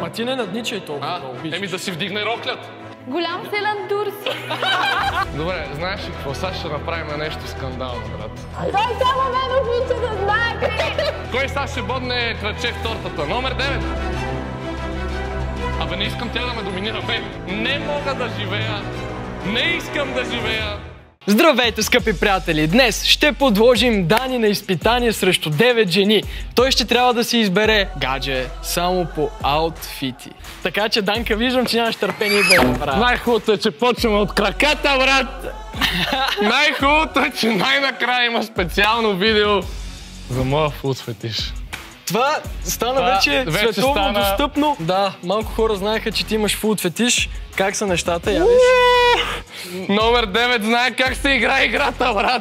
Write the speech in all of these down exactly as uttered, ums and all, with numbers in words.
Ма ти не надничай толкова много. Еми да си вдигне роклят. Голям селен Дурси. Добре, знаеш ли какво? Сега ще направим нещо скандално, брат. Той само мен обича да знаете. Кой сега ще бодне кръче в тортата? Номер девет. Абе не искам тя да ме доминира. Бе, не мога да живея. Не искам да живея. Здравейте, скъпи приятели! Днес ще подложим Дани на изпитание срещу девет жени. Той ще трябва да си избере гадже само по аутфити. Така че, Данка, виждам, че нямаш търпение да я направя. Най-хубавото е, че почваме от краката, брат! Най-хубавото е, че най-накрая има специално видео за моя фуд фетиш. Това стана Това вече, вече световно стана... достъпно. Да, малко хора знаеха, че ти имаш фуд фетиш. Как са нещата, я виж? Номер девет знае как се играе играта, брат!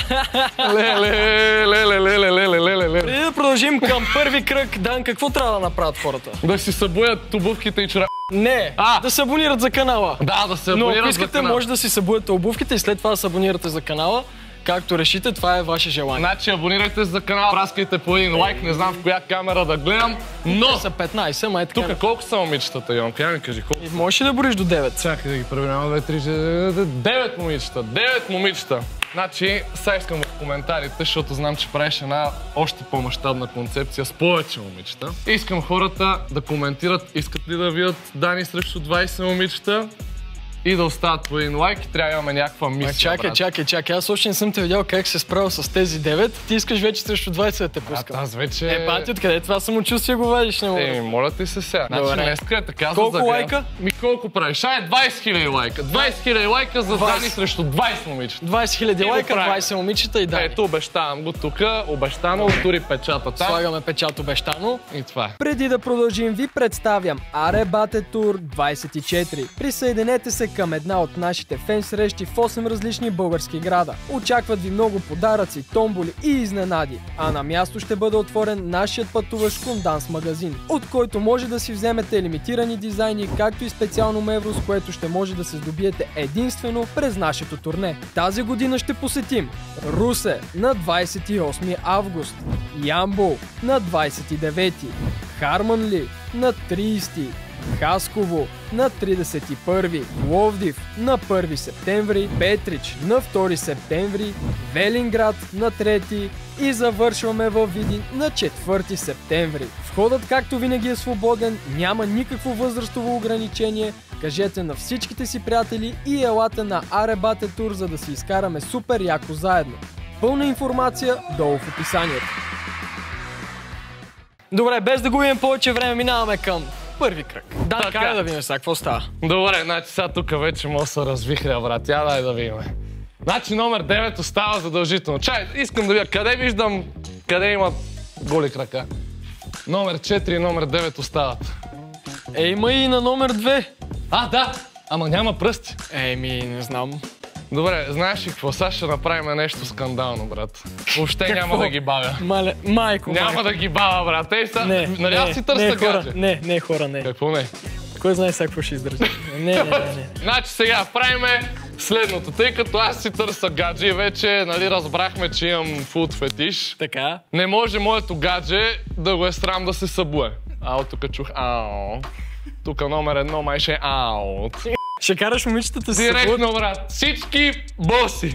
Леле, леле, леле, леле, леле, леле. Преди да продължим към първи кръг, Дан, какво трябва да направят хората? Да си събуят обувките и чора... Не, а, да се абонират за канала. Да, да се абонират. абонират. Но ако искате, може да си събуете обувките и след това да се абонирате за канала. Както решите, това е ваше желание. Значи абонирайте се за канала, праскайте по един лайк, не знам в коя камера да гледам, но... Те са петнайсет, май така. Тук колко са момичетата, Йонка? Я ми кажи колко. И можеш ли да бориш до девет? Чакай да ги проверявам, две, три, девет момичета, девет момичета. Значи, сега искам в коментарите, защото знам, че правиш една още по-мащабна концепция с повече момичета. Искам хората да коментират, искат ли да видят Дани срещу двайсет момичета и да остават по един лайк и трябва да имаме някаква мисия, чакай, брат. чакай, чакай. Аз още не съм те видял как се справил с тези девет. Ти искаш вече срещу двайсет да те пускам. Аз вече... Е, бати, откъде това самочувствие го вадиш? Не мога. Еми, моля ти се сега. Значи днеска е така, колко за да лайка? Ми колко правиш? Ай, двайсет хиляди лайка. двайсет хиляди лайка за Дани срещу двайсет момичета. двайсет хиляди лайка, двайсет момичета и Дани. Ето, обещавам го тук, обещано, отури печатата. Слагаме печат обещано. И това е. Преди да продължим, ви представям Аребате Тур двайсет и четири. Присъединете се към една от нашите фен срещи в осем различни български града. Очакват ви много подаръци, томболи и изненади. А на място ще бъде отворен нашият пътуващ Конданс магазин, от който може да си вземете лимитирани дизайни, както и специално мевро, с което ще може да се здобиете единствено през нашето турне. Тази година ще посетим Русе на двайсет и осми август, Ямбол на двайсет и девети, Харманли на трийсети, Хасково на тридесет и първи, Пловдив на първи септември, Петрич на втори септември, Велинград на трети и завършваме във Видин на четвърти септември. Входът, както винаги, е свободен, няма никакво възрастово ограничение. Кажете на всичките си приятели и елате на Аребате Тур, за да си изкараме супер яко заедно. Пълна информация долу в описанието. Добре, без да губим повече време, минаваме към първи кръг. Да, така. как да видим сега, какво става? Добре, значи сега тук вече може да се развихря, брат. Я дай да видим. Значи номер девет остава задължително. Чай, искам да видя къде виждам, къде има голи крака. Номер четири и номер девет остават. Е, има и на номер две. А, да! Ама няма пръсти. Еми, не знам. Добре, знаеш ли какво? Сега ще направим нещо скандално, брат. Въобще няма да ги бавя. Мале, майко, Няма майко. да ги бавя, брат. Ей, сега, Не, нали аз не, си не, търся хора, гадже? не, не, хора, не. Какво не? Кой знае сега какво ще издържи? Не, не, не, не. Значи сега правиме следното, тъй като аз си търся гадже и вече, нали, разбрахме, че имам фуд фетиш. Така. Не може моето гадже да го е срам да се събуе. Ау, тук чух ау. Тук номер едно май ще е аут. Ще караш момичетата си събуд? Директно, брат. Всички боси.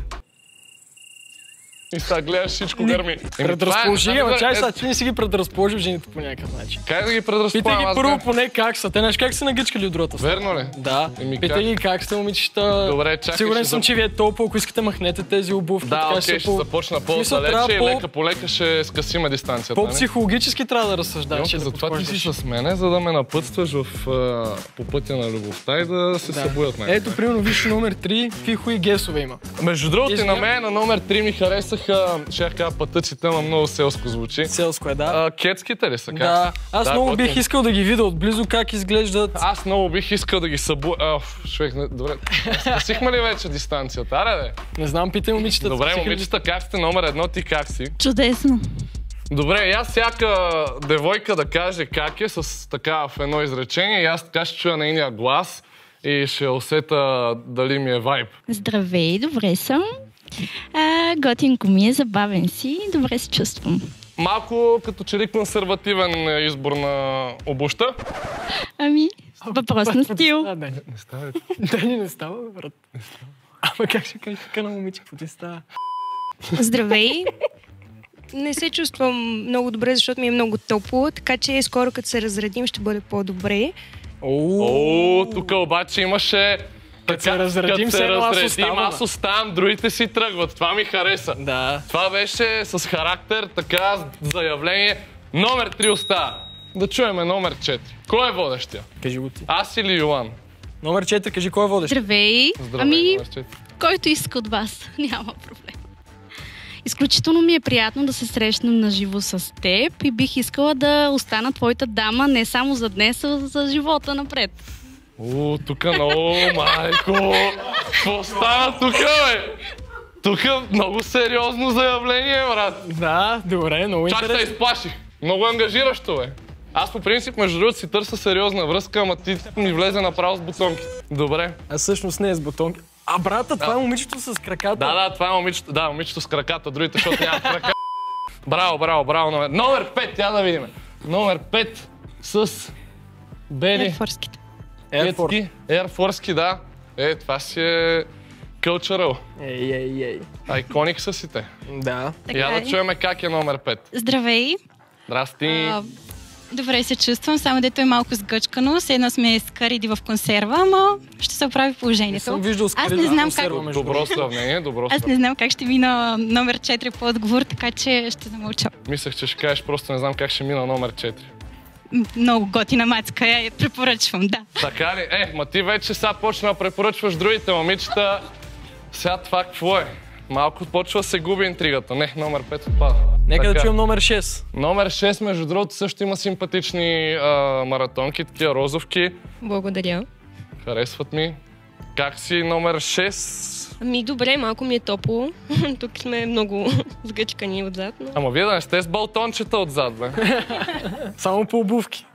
И сега гледаш всичко гърми. Предразположи ги, ама чай сега, ти не си ги предразположил жените по някакъв начин. Как да ги Питай предразполагам? ги Аз първо бях- поне как са. Те знаеш как са нагичкали от другата страна. Верно ли? Да. Еми, Питай как? ги как сте, момичета. Добре, чакай, Сигурен ще съм, зап- че ви е толкова, ако искате махнете тези обувки. Да, така окей, са ще по- започна Смисъл, по-далече трябва и по- лека по лека ще скъсиме дистанцията. нали? По-психологически трябва да разсъждаваш. Йонка, и да затова ти си подхождаш. с мене, за да ме напътстваш в, а, по пътя на любовта и да се Да. събудят мен. Ето, примерно, виж номер три, какви хуи гесове има. Между другото и на Извинявам. мен на номер три ми харесаха, ще я кажа пътъците, но много селско звучи. Селско е, да. А, кетските ли са? Как Да, са? аз Да, много готини. бих искал да ги видя отблизо как изглеждат. Аз много бих искал да ги събу... Оф, човек, не... добре. Скъсихме ли вече дистанцията? Аре, бе. Не знам, питай момичетата. Добре, Психи- момичета, как сте? Номер едно, ти как си? Чудесно. Добре, и аз всяка девойка да каже как е с така в едно изречение и аз така ще чуя нейния глас и ще усета дали ми е вайб. Здравей, добре съм. А, готинко ми е, забавен си, добре се чувствам. малко като че ли консервативен избор на обуща. Ами, въпрос на стил. Не става. Дани не става, брат. Ама как ще кажеш така на момиче, какво ти става? Здравей! Не се чувствам много добре, защото ми е много топло, така че скоро като се разредим ще бъде по-добре. О, тук обаче имаше... Като се разредим, се аз разредим, оставам. аз оставам, другите си тръгват. Това ми хареса. Да. Това беше с характер, така, заявление. Номер три остава. Да чуеме номер четири. Кой е водещия? Кажи го ти. Аз или Йоан? Номер четири, кажи кой е водещ. Здравей! Здравей, Ами, номер четири. който иска от вас, няма проблем. Изключително ми е приятно да се срещнем на живо с теб и бих искала да остана твоята дама не само за днес, а за живота напред. О, тук много, майко! Какво става тук, бе? Тук много сериозно заявление, брат. Да, добре, много Чак те интересно. изплаших. Много ангажиращо, бе. Аз по принцип, между другото, си търся сериозна връзка, ама ти ми влезе направо с бутонки. Добре. А всъщност не е с бутонки. А брата, това е момичето с краката. Да, да, това е момичето, да, момичето с краката, другите, защото няма крака. Браво, браво, браво, номер. Номер пет, тя да видим. Номер пет с бели Ерфорските. Airport. кетски, Airforce-ки, да. Е, това си е cultural. Ей, ей, ей. Айконик са си те. Да. Я да чуеме как е номер пет. Здравей! Здрасти. А, добре се чувствам, само дето е малко сгъчкано. Все едно сме скариди в консерва, ама ще се оправи Не положението. съм виждал Аз скарида не знам консерва, как... между Добро сравнение, добро Аз не сравнение. знам как ще мина номер четири по отговор, така че ще замълча. Мислех, че ще кажеш, просто не знам как ще мина номер четири. М, Много готина мацка, я я препоръчвам, да. Така ли? Е, ма ти вече сега почна да препоръчваш другите момичета. Сега това какво е? Малко почва да се губи интригата. Не, номер пет отпада. Нека да Така. чуем номер шест. Номер шест, между другото, също има симпатични а, маратонки, такива розовки. Благодаря. Харесват ми. Как си номер шест? Ами добре, малко ми е топло. Тук сме много сгъчкани отзад, но... Ама вие да не сте с балтончета отзад, бе. Само по обувки.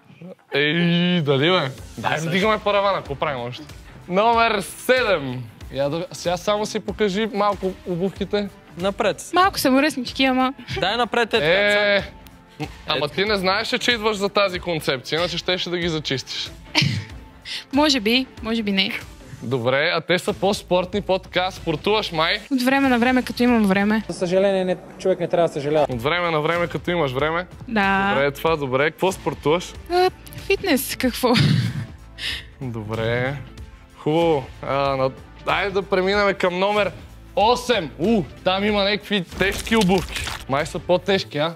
Ей, дали бе? Дай да дигаме паравана, какво правим още? Номер седем. Я да... Сега само си покажи малко обувките. Напред. Малко са мръснички, ама... Дай напред, е така. Е, ама ти не знаеш, че идваш за тази концепция, иначе щеше да ги зачистиш. Може би, може би не. Добре, а те са по-спортни, по-така. Спортуваш май. От време на време, като имам време. За съжаление, не, човек не трябва да съжалява. От време на време, като имаш време. Да. Добре, това добре. Какво спортуваш? А, фитнес, какво? Добре. Хубаво. А, на... Дай да преминем към номер осем. У, там има някакви тежки обувки. Май са по-тежки, а?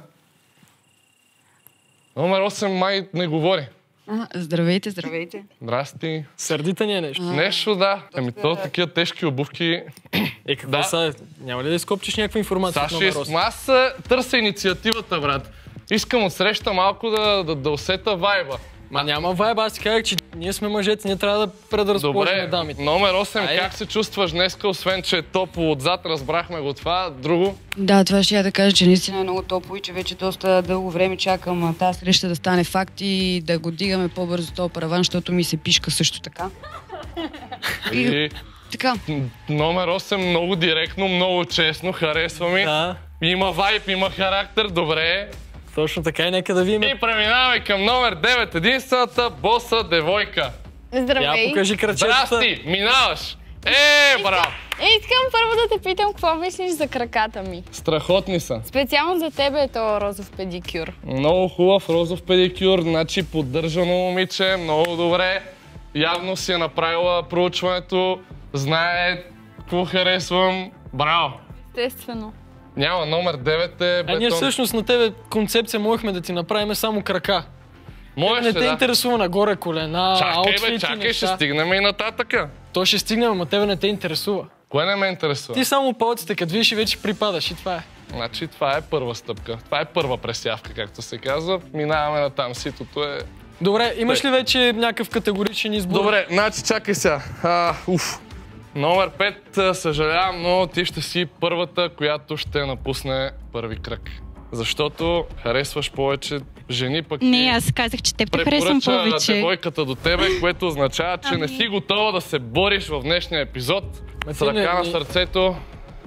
Номер осем май не говори. А, здравейте, здравейте. Здрасти. Сърдита ни е нещо. Нещо, да. Ами то такива тежки обувки. Е, какво Да. са? Няма ли да изкопчиш някаква информация от Саши, номер осем? аз а, търся инициативата, брат. Искам от среща малко да, да, да усета вайба. Ма няма вайба, аз ти казах, че ние сме мъжете, ние трябва да предразположим Добре, дамите. номер осем, Айде. как се чувстваш днеска, освен че е топло отзад, разбрахме го това. Друго? Да, това ще я да кажа, че наистина е много топло и че вече доста дълго време чакам а, тази среща да стане факт и да го дигаме по-бързо този параван, защото ми се пишка също така. И Така, м, номер осем, много директно, много честно, харесва ми. Да, Има вайб, има характер, добре. точно така и нека да видим. И преминаваме към номер девет, единствената боса девойка. Я Здравей. покажи крачетата. Здрасти, минаваш. Е, браво! Е, искам първо да те питам, какво мислиш за краката ми? Страхотни са. Специално за тебе е то розов педикюр. Много хубав розов педикюр, значи поддържано момиче, много добре. Явно си е направила проучването, знае какво харесвам. Браво! Естествено. Няма, номер девет е А ние бетон. всъщност на тебе концепция можехме да ти направим само крака. Можеше, Не те да. интересува нагоре колена, Чакай, аутфити, бе, чакай, неща. ще стигнем и нататъка. То ще стигнем, ама тебе не те интересува. Кое не ме интересува? Ти само палците, като видиш и вече припадаш и това е. Значи това е първа стъпка. Това е първа пресявка, както се казва. Минаваме на там. Ситото е... Добре, имаш ли вече някакъв категоричен избор? Добре, значи чакай сега. А, уф. Номер пет, съжалявам, но ти ще си първата, която ще напусне първи кръг. Защото харесваш повече жени, пък Не, ти аз казах, че теб те харесвам препоръча повече. девойката до тебе, което означава, че не си готова да се бориш в днешния епизод. Ма С ти не- ръка на не- сърцето,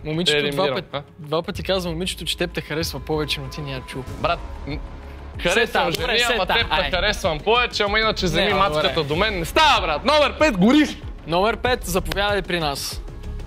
Момичето два, елиминирам. път, два пъти казва момичето, че теб те харесва повече, но ти не я чул. Брат, харесвам Сета, жени, добре, ама сета, теб те ай. харесвам повече, ама иначе вземи Не, мацката добре. до мен. Не става, брат! Номер пет, гориш! Номер пет, заповядай при нас.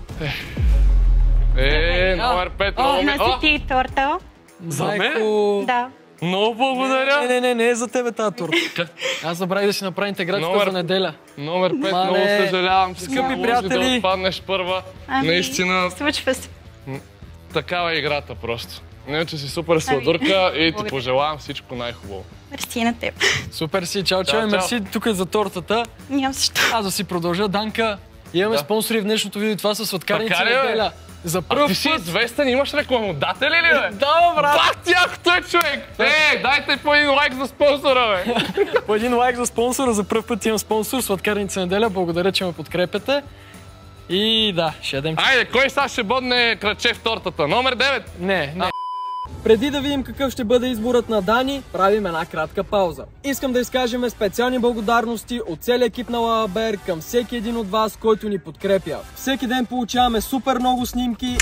Е, номер пет, много ми... О, Носи ти торта. за мен? Майко... Да. Много благодаря! Не, не, не, не е за тебе тази турка. Аз забравих да си направя интеграцията Номер- за неделя. Номер пет, Мале, много съжалявам, че скъпи се наложи приятели. да отпаднеш първа. Ами, Наистина, Случва се. такава е играта просто. Не, че си супер сладурка и ти Благодаря. пожелавам всичко най-хубаво. Мерси на теб. Супер си, чао, чао, Чао, и чао. мерси тук е за тортата. Нямам защо. Аз да си продължа, Данка. Имаме Да. спонсори в днешното видео и това са сладкарници Така ли, бе? неделя. За А първ ти си път. известен, имаш рекламодатели ли, бе? Да, брат! Бах тяхто е, човек! Е, дайте по един лайк за спонсора, бе! По един лайк за спонсора. За първ път имам спонсор, сладкарници неделя. Благодаря, че ме подкрепяте. И да, ще ядем. Айде, кой сега ще бодне краче в тортата? Номер девет! Не, не. Преди да видим какъв ще бъде изборът на Дани, правим една кратка пауза. Искам да изкажем специални благодарности от целия екип на LavaBear към всеки един от вас, който ни подкрепя. Всеки ден получаваме супер много снимки.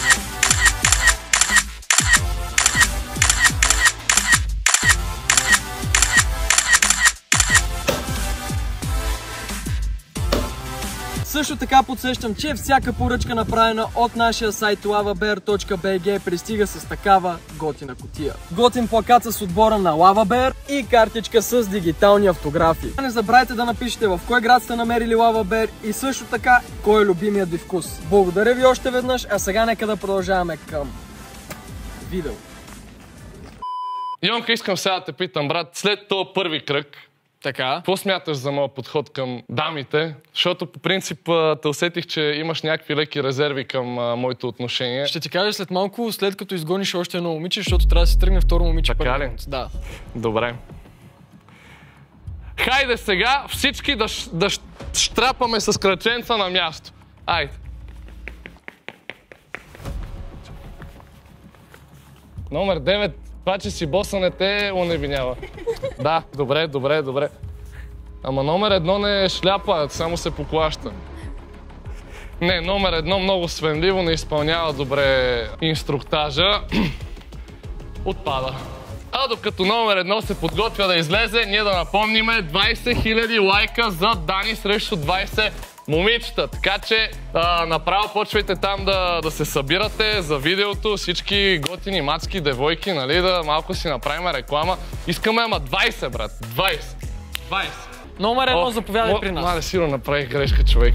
Също така подсещам, че всяка поръчка, направена от нашия сайт lavabear точка bg, пристига с такава готина кутия. Готин плакат с отбора на LavaBear и картичка с дигитални автографи. Не забравяйте да напишете в кой град сте намерили LavaBear и също така кой е любимият ви вкус. Благодаря ви още веднъж, а сега нека да продължаваме към видео. Йонка, искам сега да те питам, брат, след този първи кръг, Така. какво смяташ за моят подход към дамите? Защото по принцип а, те усетих, че имаш някакви леки резерви към а, моето отношение. Ще ти кажа след малко, след като изгониш още едно момиче, защото трябва да си тръгне второ момиче. Така първи ли? раунд. Да. Добре. Хайде сега всички да, ш- да ш- штрапаме с краченца на място. Айде. Номер девет. Това, че си боса не те оневинява. Да, добре, добре, добре. Ама номер едно не е шляпа, само се поклаща. Не, номер едно много свенливо, не изпълнява добре инструктажа. Отпада. А докато номер едно се подготвя да излезе, ние да напомниме двайсет хиляди лайка за Дани срещу двайсет момичета. Така че а, направо почвайте там да, да се събирате за видеото. Всички готини мацки, девойки, нали, да малко си направим реклама. Искаме, ама двайсет, брат. двайсет. двайсет. Номер едно, О, заповядай мо- при нас. Мале, сигурно направих грешка, човек.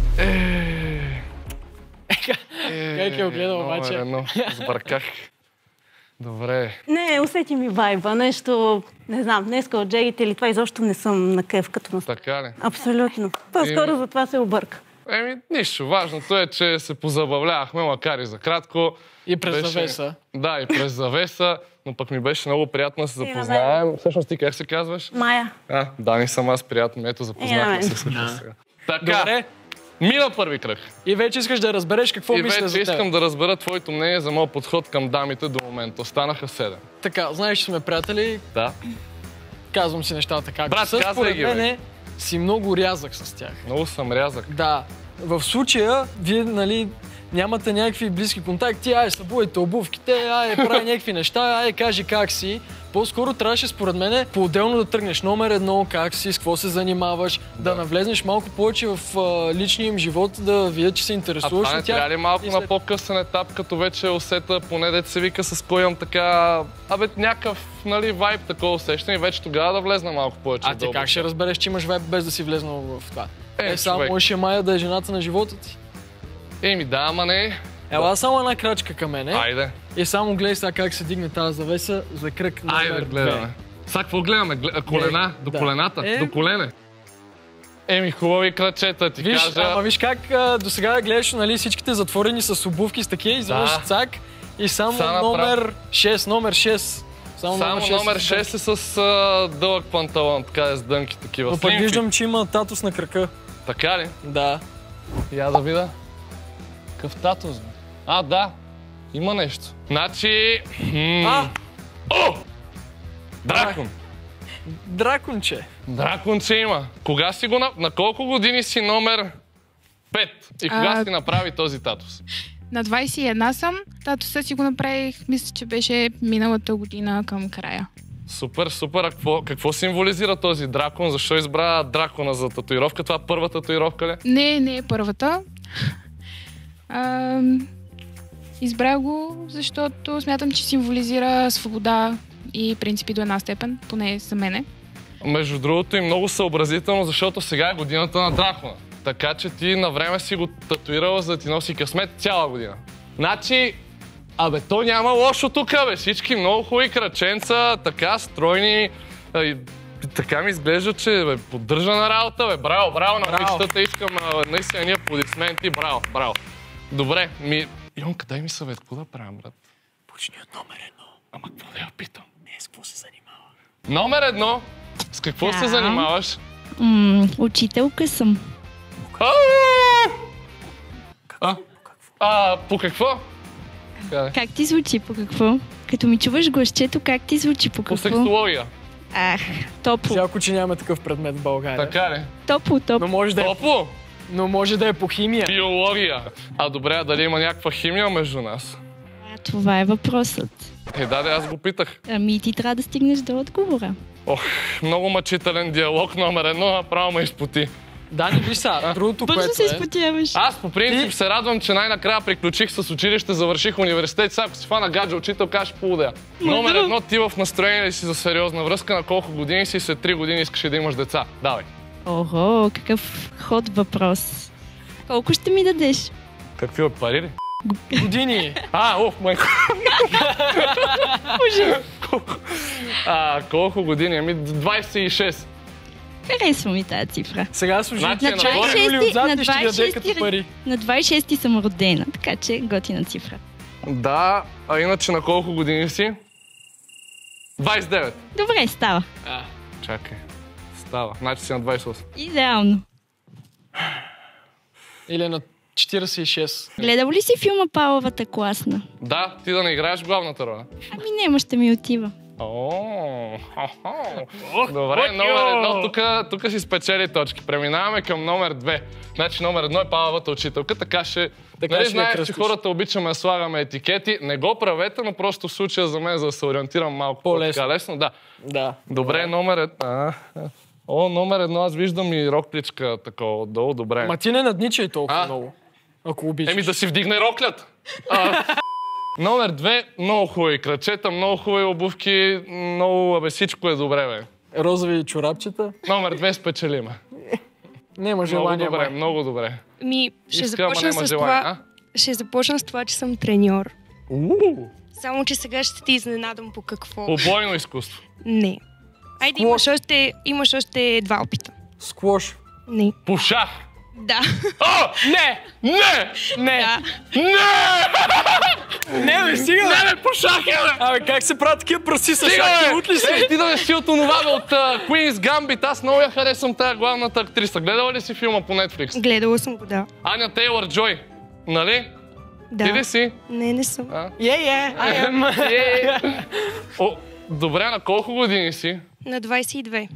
Как е огледал обаче? Номер едно. Сбърках. Добре. Не, усети ми вайба, нещо, не знам, днеска от джегите или това изобщо не съм на кеф като на... Така ли? Абсолютно. По-скоро Еми- за това се обърка. Еми, нищо. Важното е, че се позабавлявахме, макар и за кратко. И през Беше- завеса. Да, и през завеса, но пък ми беше много приятно да се И на запознаем. Всъщност ти как се казваш? Мая. А, Дани съм аз, приятно. Ето, И на запознахме мен. се всъщност сега. Така, Добре. мина първи кръг. И вече искаш да разбереш какво И мисля вече за теб. искам да разбера твоето мнение за моят подход към дамите до момента. Останаха седем. Така, знаеш, че сме приятели, Да. казвам си нещата как Брат, са. казвай Според ги, бе. мене си много рязък с тях. Много съм рязък. Да. В случая, вие, нали, нямате някакви близки контакти, ай, събудете обувките, ай, прави някакви неща, ай, кажи как си. По-скоро трябваше, според мен, по-отделно да тръгнеш номер едно, как си, с какво се занимаваш, да, навлезнеш малко повече в а, личния им живот, да видят, че се А интересуваш това не от тях. трябва ли малко И на след- по-късен етап, като вече усета, поне дете се вика с кой имам така, абе, някакъв, нали, вайб, такова усещане и вече тогава да влезна малко повече А в ти дълбоко. как ще разбереш, че имаш веб без да си влезнал в това? Е, Е, само човек. можеше Майя да е жената на живота ти. Еми да, ама не. Ела само една крачка към мене Айде. и само гледай сега как се дигне тази завеса за кръг номер Айде, гледаме. две. Сега какво гледаме? Гле- Колена? До да. колената? Е. До колене? Еми, хубави крачета, ти Виж, кажа. ама виж как а, до сега гледаш, нали, всичките затворени с обувки с такива, изведнъж Да. цак и само Са направо. номер шест, номер шест. Само, Само номер шест е с а, дълъг панталон, така е с дънки такива. Но пък Слимфи. виждам, че има татус на крака. Така ли? Да. Я да видя. Какъв татус, бе? А, да. Има нещо. Значи... м, А, О! Дракон. драконче. Драконче има. Кога си го... На, на колко години си номер пет? И кога А- си направи този татус? На двайсет и една съм. Татуса си го направих, мисля, че беше миналата година към края. Супер, супер. А какво, какво символизира този дракон? Защо избра дракона за татуировка? Това първа татуировка ли? Не, не е първата. А, избрах го, защото смятам, че символизира свобода и принципи до една степен, поне за мене. Между другото и много съобразително, защото сега е годината на дракона. Така че ти на време си го татуирала, за да ти носи късмет цяла година. Значи, абе, то няма лошо тук, бе. Всички много хубави краченца, така стройни. И, така ми изглежда, че бе, поддържана работа, бе. Браво, браво на момичетата. Искам а, наистина ни аплодисменти. Браво, браво. Добре, ми... Йонка, дай ми съвет. Какво да правя, брат? Почни от номер едно. Ама какво да я питам? Не, с какво се занимава? Номер едно. С какво Да. се занимаваш? М, учителка съм. А, а, а, по какво? Къде? Как ти звучи? По какво? Като ми чуваш гласчето, как ти звучи? По По какво? сексология. Ах, топло. Всяко, че няма такъв предмет в България. Така ли? Топло, топло. Но може да е, Топло? но може да е по химия. Биология. А добре, а дали има някаква химия между нас? А, това е въпросът. Е, да, да, аз го питах. Ами ти трябва да стигнеш до отговора. Ох, много мъчителен диалог номер едно, направо ме изпоти. Дани, виж са, другото, Бързо което се е... изпотяваш. Аз по принцип Ти- се радвам, че най-накрая приключих с училище, завърших университет. Сега ако си фана гадже учител, кажеш полудея. Номер едно, ти в настроение ли си за сериозна връзка? На колко години си? След три години искаш да имаш деца? Давай. Ого, какъв ход въпрос. Колко ще ми дадеш? Какви от пари ли? Години. А, оф, майко. А, колко години? Ами двайсет и шест. Харесва ми тази цифра. Сега служи Значи на е нагоре. четири юли отзад на и ще даде двайсет и като шести пари. На двайсет и шести съм родена, така че готина цифра. Да, а иначе на колко години си? двайсет и девет. Добре, става. А, Чакай. Става. Значи си на двайсет и осем. Идеално. или на четирийсет и шест. Гледал ли си филма Павловата класна? Да, ти да не играеш главната роля. Ами нема, ще ми отива. О, хо-хо. Добре, номер едно, тук, тук си спечели точки. Преминаваме към номер две. Значи номер едно е Павловата учителка, така ще... Така нали ще я знаеш, че кръстиш. хората обичаме да слагаме етикети. Не го правете, но просто в случая за мен, за да се ориентирам малко По-лесно. по-така лесно. Да. Да. Добре, номер едно. О, номер едно, аз виждам и рокпличка такова отдолу. Добре. Ма ти не надничай толкова А? много. Ако обичаш. Еми да си вдигне роклят. А, номер две, много хубави крачета, много хубави обувки, много, абе, всичко е добре, бе. Розови чорапчета. Номер две спечелиме. Няма Много желание. добре, май. много добре. Ми, ще Иска, ама започна нема с желание. това. Ще започна с това, че съм треньор. Уу, Само, че сега ще ти изненадам по какво. Обойно изкуство. Не. Айде, имаш още, имаш още два опита. Сквош. Не. По шах. Да. О! Не! Не! Не! Да. Не! Не, бе, стига! Не, бе, по шах е, бе! Абе, как се правят такива пръси с Стига, шахи? бе! Лут ли си? Ей, ти да не си от онова, бе, от uh, Queen's Gambit. Аз много я харесвам тая главната актриса. Гледала ли си филма по Netflix? Гледала съм го, да. Аня Тейлър Джой. Нали? Да. Ти ли си? Не, не съм. А? Е, е, I am. Е. О, добре, на колко години си? На двайсет и две.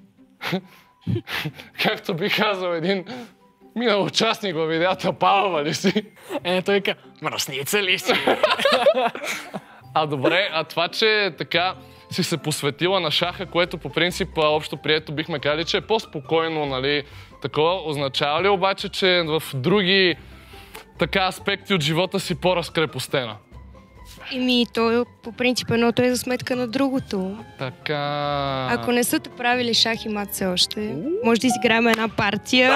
Както би казал един минал участник във видеята, Павлова ли си? Е, той ка, мръсница ли си? А добре, а това, че така си се посветила на шаха, което по принцип общо прието бихме казали, че е по-спокойно, нали, такова, означава ли обаче, че в други така аспекти от живота си по-разкрепостена? Еми, то по принцип едното е за сметка на другото. Така... Ако не са те правили шах и мат все още, може да изиграем една партия.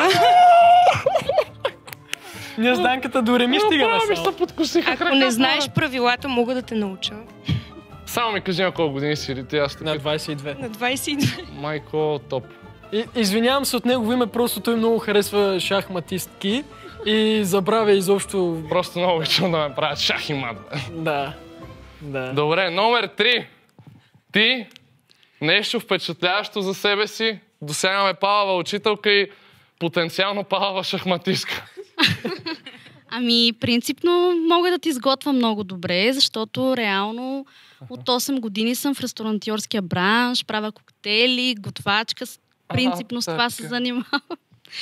Ние с Данката до Реми стигаме Ми само. се подкосиха Ако краката. не знаеш правилата, мога да те науча. Само ми кажи на колко години си, ти аз На двайсет и две. На двайсет и две. Майко, топ. И, извинявам се от негово име, просто той много харесва шахматистки и забравя изобщо... Просто много обичам да ме правят шах и мат. Да. Да. Добре, номер три. Ти, нещо впечатляващо за себе си, досягаме Павлова учителка и потенциално Павлова шахматистка. Ами, принципно мога да ти изготвя много добре, защото реално от осем години съм в ресторантьорския бранш, правя коктейли, готвачка, с- принципно с това се така. занимавам.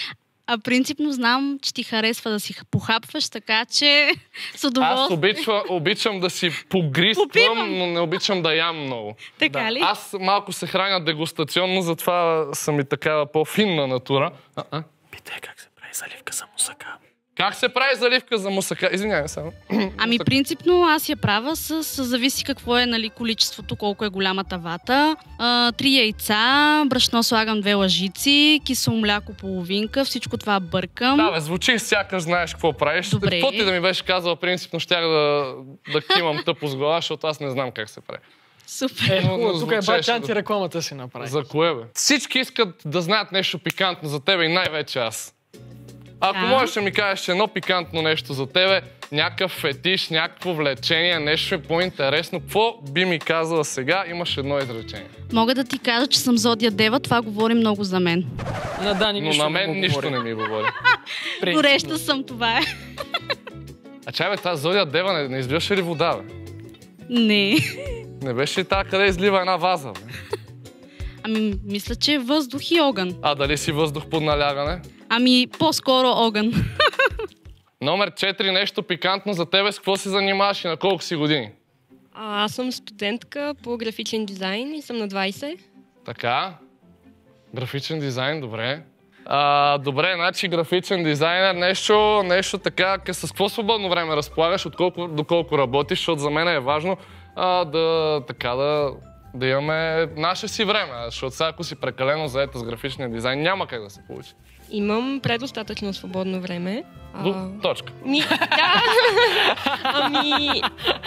А принципно знам, че ти харесва да си похапваш, така че с удоволствие. Аз обичам, обичам да си погриствам, но не обичам да ям много. Така ли? Аз малко се храня дегустационно, затова съм и такава по-финна натура. А-а. Питай как се прави заливка за мусака. Как се прави заливка за мусака? Извинявай само. Ами принципно аз я правя с, с зависи какво е, нали, количеството, колко е голяма тавата. А, три яйца, брашно слагам две лъжици, кисело мляко половинка, всичко това бъркам. Да, бе, звучи сякаш знаеш какво правиш. Добре. Какво ти да ми беше казала, принципно щях да, да кимам тъпо с глава, защото аз не знам как се прави. Супер. Е, хубаво, тук е звучеше бача да- антирекламата си направи. За кое, бе? Всички искат да знаят нещо пикантно за тебе и най-вече аз. Ако Да. можеш да ми кажеш едно пикантно нещо за тебе, някакъв фетиш, някакво влечение, нещо е по-интересно, какво би ми казала сега? Имаш едно изречение. Мога да ти кажа, че съм Зодия Дева, това говори много за мен. На Дани Но нищо на не мен го нищо говори. не ми говори. Принципно. Гореща съм, това е. А чай, бе, тази Зодия Дева не, не изливаше ли вода, бе? Не. Не беше ли тази, къде излива една ваза, бе? Ами, мисля, че е въздух и огън. А дали си въздух под налягане? Ами, по-скоро огън. Номер четири, нещо пикантно за тебе, с какво се занимаваш и на колко си години? А, аз съм студентка по графичен дизайн и съм на двайсет. Така. Графичен дизайн, добре. А, добре, значи графичен дизайнер, нещо, нещо така, къ- с какво свободно време разполагаш, отколко, доколко работиш, защото за мен е важно а, да, така, да, да имаме наше си време, защото сега ако си прекалено заета с графичния дизайн, няма как да се получи. Имам предостатъчно свободно време. А, До точка. Ми, да. Ами,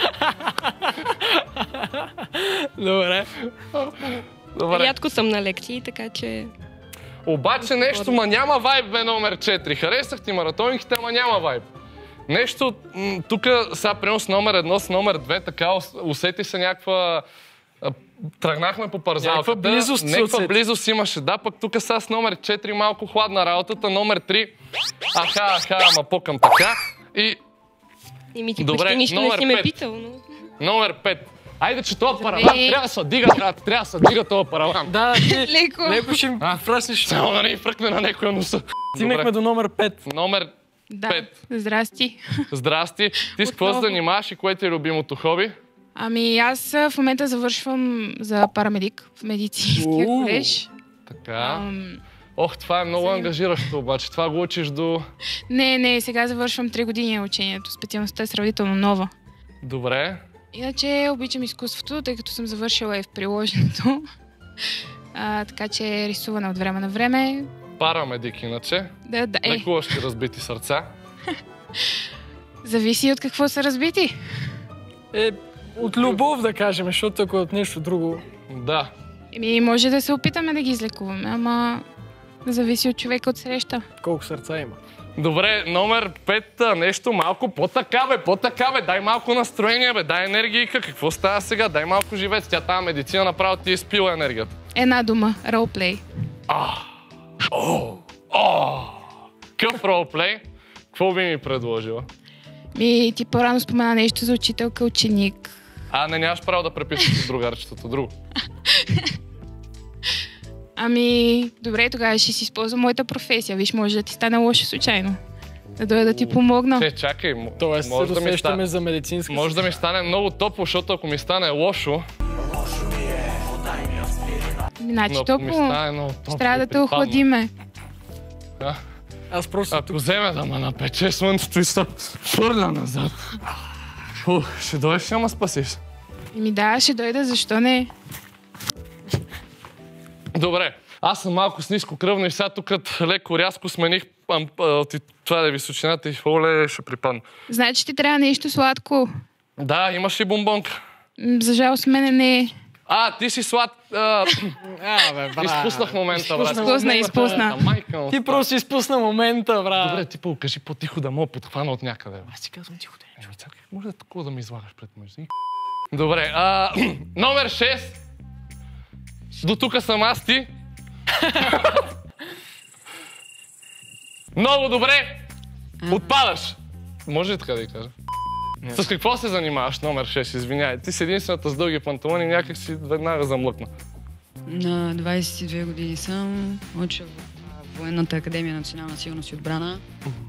Добре. Добре. рядко съм на лекции, така че... Обаче нещо, ма няма вайб, бе, номер четири. Харесах ти маратониките, ама няма вайб. Нещо, тук сега примерно с номер едно, с номер две, така ус- усети се някаква... а, Тръгнахме по парзалката. Някаква близост се Някаква усети. близост имаше, да, пък тук сега с номер четири малко хладна работата, номер три, аха, аха, ама по-към така. И И ми ти Добре, почти нищо не номер си ме пет. питал, но... номер пет. Айде, че това параван Здравей. трябва да се дига, брат, трябва да се дига този параван. Да, ти Леко. леко ще им фръснеш. Само да не ни фръкне на някоя носа. Стигнахме Добре. до номер пет. Номер Да. пет. Здрасти. Здрасти. Ти с какво се Отново. занимаваш и кое ти е любимото хоби? Ами аз а, в момента завършвам за парамедик в медицинския Уу. колеж. Така. Ам, Ох, това е много ангажиращо обаче. Това го учиш до... не, не, сега завършвам три години учението. Специалността е сравнително нова. Добре. Иначе обичам изкуството, тъй като съм завършила и в приложеното. А, така че рисуване от време на време. Парамедик иначе. Да, да, е. Лекуващи разбити сърца. Зависи от какво са разбити. Е, от любов да кажем, защото ако е от нещо друго. Да. Еми, може да се опитаме да ги излекуваме, ама зависи от човека от среща. Колко сърца има. Добре, номер пет, а, нещо малко по-така, бе, по-така, бе. Дай малко настроение, бе, дай енергийка. Какво става сега? Дай малко живец. Тя тази медицина направо ти е изпила енергията. Една дума. Ролплей. О! Къв ролплей? Какво би ми предложила? Ми, ти по-рано спомена нещо за учителка, ученик. А, не, нямаш право да преписваш с другарчетото. Друго. Ами, добре, тогава ще си използвам моята професия. Виж, може да ти стане лошо случайно. Да дойда да ти помогна. Че, чакай, м- Тоест се може да ми досещаме стане... за медицинска. Може да ми стане много топло, защото ако ми стане лошо, Значи но ако ми топло. стане много топло, Ще трябва да те припадна. охладиме. А? Аз просто Ако вземе да ме напече слънцето и се фърля назад. Фу, ще дойдеш, няма спасиш. Еми да, ще дойда, защо не? Добре, аз съм малко с ниско кръвно и сега тук леко рязко смених ам, а, ти- това да е височината и оле ще припадна. Значи ти трябва нещо сладко. Да, имаш ли бомбонка? М, За жалост мене не е. А, ти си слад... А, А, бе, брат. изпуснах момента, брат. Изпусна, изпусна. А, майка му Ти става. просто изпусна момента, брат. Добре, ти покажи по-тихо да мога подхвана от някъде. бе. Аз ти казвам тихо, да Е, как може да такова да ми излагаш пред мъжни? Добре, а, номер шест. До тук съм аз ти. Много добре. Отпадаш. Може ли така да ви кажа? С какво се занимаваш, номер шест, извиняй? Ти си единствената с дълги панталони, някак си веднага замлъкна. На двайсет и две години съм, уча в Военната академия национална сигурност и отбрана.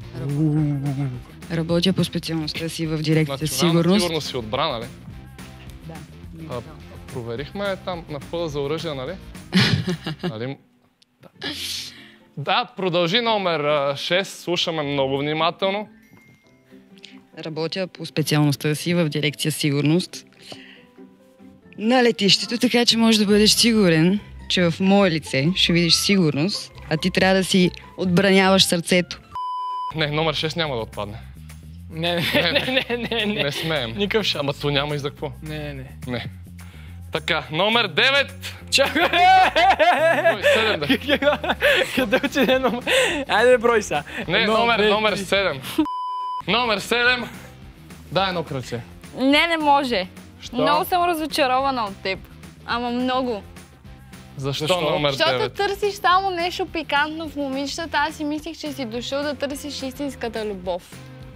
Работя по специалността си в дирекция Национална сигурност. сигурност и отбрана, ли? Да. А, проверихме там на входа за оръжие, нали? нали? Да. да, продължи номер шест, слушаме много внимателно. Работя по специалността си в дирекция сигурност на летището, така че можеш да бъдеш сигурен, че в мое лице ще видиш сигурност, а ти трябва да си отбраняваш сърцето. Не, номер шест няма да отпадне. Не, не, не, не, не, не. Не смеем. Никакъв шанс. Ама то няма и за какво. Не, не, не. Не. Така, номер девет. Чакай! Ой, седем да. Къде отиде номер? Айде брой са. Не, номер, номер седем. Номер седем. Дай едно кръче. Не, не може. Що? Много съм разочарована от теб. Ама много. Защо, Защо? номер Защото девет? търсиш само нещо пикантно в момичетата, аз си мислих, че си дошъл да търсиш истинската любов.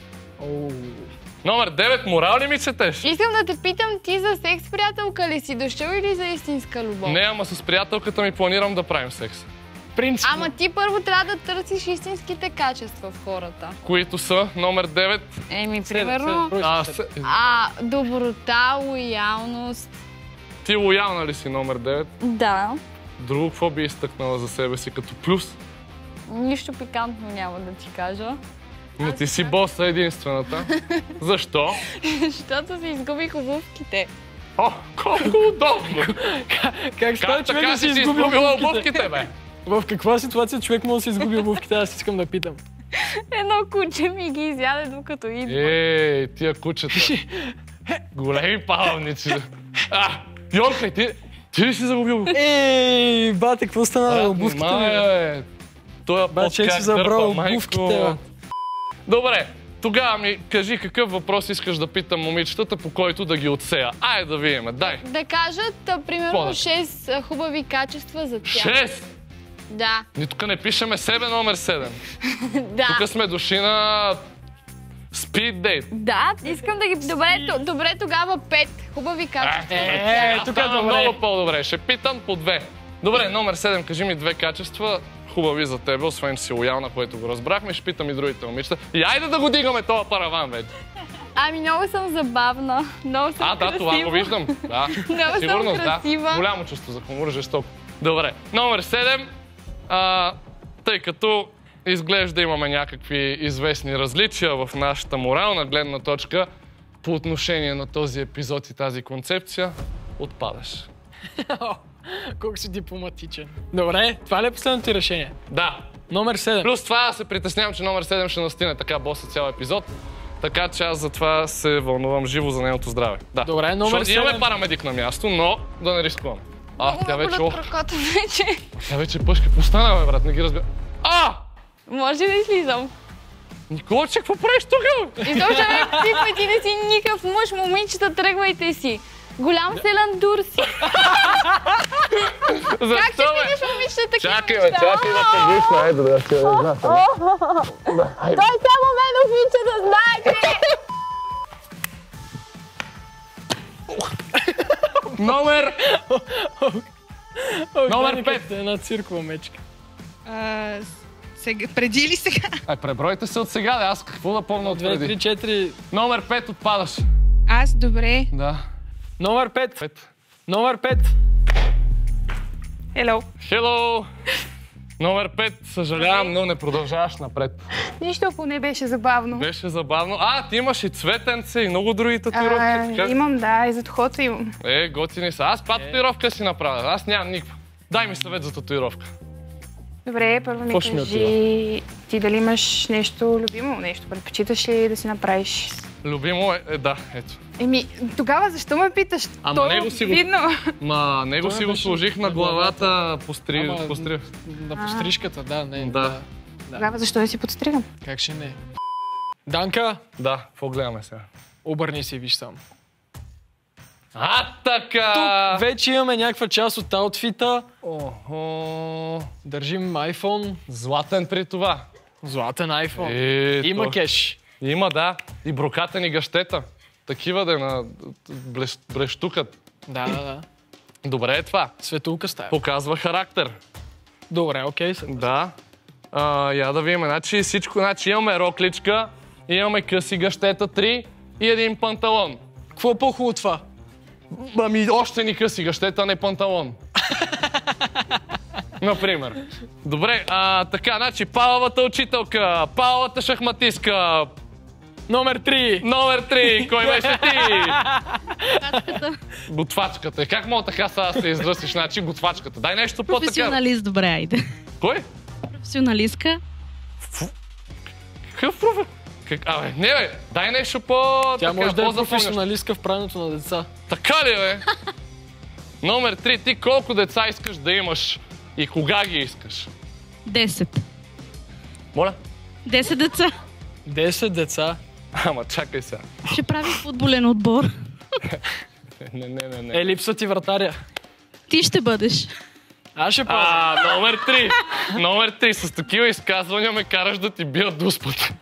Номер девет, морал ли ми четеш? Искам да те питам, ти за секс приятелка ли си дошъл или за истинска любов? Не, ама с приятелката ми планирам да правим секс. Принципно. Ама ти първо трябва да търсиш истинските качества в хората. Които са номер девет. Еми, примерно, А, с... а, доброта, лоялност. Ти лоялна ли си номер девет? Да. Друго, какво би изтъкнала за себе си като плюс? Нищо пикантно няма да ти кажа. Но ти си боса единствената. Защо? Защото си изгубих обувките. О, колко удобно! Как става човек да си изгуби изгубила обувките? обувките, бе? В каква ситуация човек може да си изгуби обувките? Аз искам да питам. Едно куче ми ги изяде докато идва. Ей, тия кучета. Големи палавници. А, Йорка, ти, ти ли си загубил? Ей, бате, какво стана? Обувките ми? бе. Той е Баче си забрал обувките, бе. Добре, тогава ми кажи какъв въпрос искаш да питам момичетата, по който да ги отсея. Айде да видим, дай. Да кажат, а, примерно, Какво? шест хубави качества за тях. Шест! Да. Ние тук не пишеме себе номер седем. Да. Тук сме дошли на speed date. Да, искам да ги... Добре, т- добре тогава пет хубави качества. Е, тук тук е е добре. много по-добре. Ще питам по две. Добре, номер седем, кажи ми две качества, хубави за тебе, освен си лоялна, което го разбрахме. Ще питам и другите момичета. И айде да го дигаме този параван вече. Ами много съм забавна, много съм А, да, красива. това го виждам. Да. Много съм Сигурност, да. красива. Голямо чувство за хумор, жестоко. Добре, номер седем. А, тъй като изглежда имаме някакви известни различия в нашата морална гледна точка по отношение на този епизод и тази концепция, отпадаш. Колко си дипломатичен. Добре, това ли е последното ти решение? Да. Номер седем. Плюс това се притеснявам, че номер седем ще настине така боса цял епизод. Така че аз затова се вълнувам живо за нейното здраве. Да. Добре, номер Защото имаме седем. парамедик на място, но да не рискуваме. А, тя вече... Болят Ох, краката вече. тя вече е пъшка. Какво стана, бе, брат? Не ги разбира. А! Може да излизам. Николче, какво правиш тук, бе? Изобщо не пипай, ти не си никакъв мъж, момичета, тръгвайте си. Голям селандур си. Защо, Как ще бе? видиш момичета такива Чакай, бе, неща? чакай да те виж, айде да се знам. Той само мен обича да знаете. Номер! Номер Номер пет. Една циркова мечка. А, сега, преди или сега? Ай, пребройте се от сега, да, аз какво да помня от Две, три, преди? четири. Номер пет отпадаш. Аз, добре. Да. Номер пет. Пет. Номер пет. Hello. Хело! Номер пет, съжалявам, но не продължаваш напред. Нищо, поне беше забавно. Беше забавно. А, ти имаш и цветенце и много други татуировки. А, така? имам, да, и за тухото имам. Е, готини са. Аз па татуировка си направя. Аз нямам никаква. Дай ми съвет за татуировка. Добре, първо ми Какво ще ми кажи ти дали имаш нещо любимо, нещо предпочиташ ли да си направиш? Любимо е, е да, ето. Еми, тогава защо ме питаш? Ама То него си го- видно. Ма, него Той си го беше сложих на на главата, постри... Ама, постри... На пострижката, да, не. Да. Тогава защо да си подстригам? Как ще не? Данка, Да, какво гледаме сега? обърни се и виж сам. А, така! Тук вече имаме някаква част от аутфита. Охо. Държим iPhone. Златен при това. Златен iPhone. Ето. Има кеш. Има, да. И брокатени гъщета. Такива да на блеш... блещукат. Да, да, да. Добре е това. Светулка стая. Показва характер. Добре, окей. Съм. Да. А, я да видим, значи всичко, значи имаме рокличка, имаме къси гъщета три и един панталон. Какво е по-хубаво това? Ами още ни къси гъщета, не панталон. Например. Добре, а, така, значи Павловата учителка, Павловата шахматистка. Номер три. Номер три, кой беше ти? Готвачката. Готвачката. Как мога така сега да се изръсиш, значи готвачката? Дай нещо по-така. Професионалист, добре, айде. Кой? Професионалистка. Какъв профе? Как... Абе, не бе, дай нещо по... Тя така, може да е по-запомнящо. професионалистка в правенето на деца. Така ли бе? Номер три, ти колко деца искаш да имаш и кога ги искаш? Десет. Моля? Десет деца. Десет деца. Ама чакай сега. Ще прави футболен отбор. Не, не, не, не. Е, липсва ти вратаря. Ти ще бъдеш. Аз ще пазя. А, номер три. Номер три. С такива изказвания ме караш да ти бият дуспата.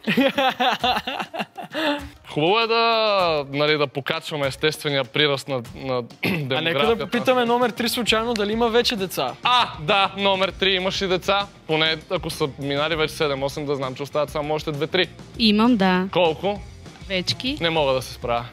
Хубаво е да, нали, да покачваме естествения приръст на, на демографията. А нека да попитаме номер три случайно дали има вече деца. А, да, номер три. Имаш ли деца? Поне ако са минали вече седем-осем, да знам, че остават само още две-три. Имам, да. Колко? Вечки. Не мога да се справя.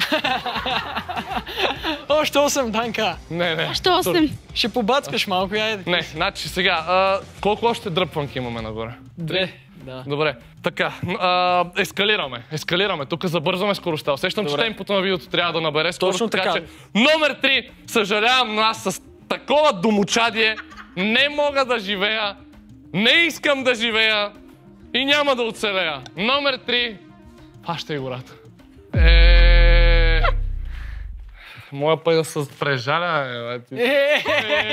Още осем, Данка. Не, не. Още осем. Ще побацкаш малко, айде. Не, значи сега, а, колко още дръпванки имаме нагоре? Две. Да. Добре, така, а, ескалираме, ескалираме, тук забързваме скоростта. Усещам, че темпото на видеото трябва да набере скорост. Точно така. Че, номер три, съжалявам, но аз с такова домочадие не мога да живея, не искам да живея и няма да оцелея. Номер три, фащай гората. Е... Моя пъй да се прежаля, е...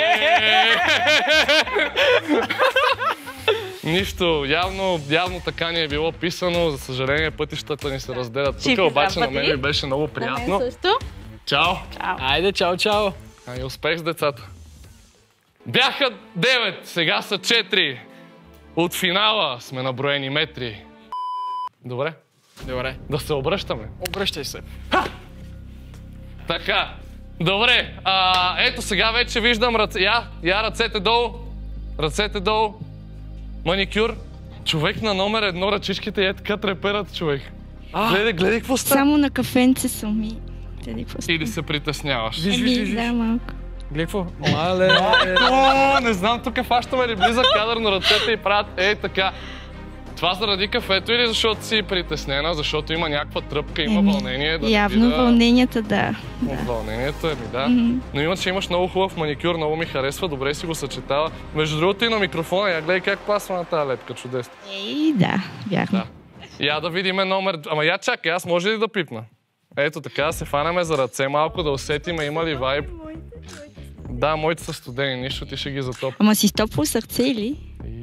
Нищо, явно, явно така ни е било писано. За съжаление, пътищата ни се разделят. Тук обаче на мен ми беше много приятно. На мен също. Чао! Чао! Айде, чао, чао! Ай, успех с децата. Бяха девет, сега са четири. От финала сме наброени метри. Добре? Добре. Да се обръщаме. Обръщай се. Ха! Така. Добре. А, ето сега вече виждам ръце. Я, я ръцете долу. Ръцете долу. Маникюр. Човек на номер едно, ръчичките е така треперат, човек. А, гледай, гледай какво става. Само на кафенце съм ми. Или се притесняваш? Виж, виж, виж. Да, малко. Гледай какво. Мале. О, не знам, тук фащаме ли близък кадър на ръцете и правят ей така. Това заради кафето или защото си притеснена, защото има някаква тръпка, има Еми, вълнение? Да явно да... вълненията, да. От вълнението е ми, да. Mm-hmm. Но иначе имаш много хубав маникюр, много ми харесва, добре си го съчетава. Между другото и на микрофона, я гледай как пасва на тази лепка, чудесно. Ей, да, вярно. Да. Я да видиме номер... Ама я чакай, аз може ли да пипна? Ето така, да се фанаме за ръце малко, да усетиме има ли вайб. Да, моите са студени, нищо, ти ще ги затопи. Ама си стопло сърце или?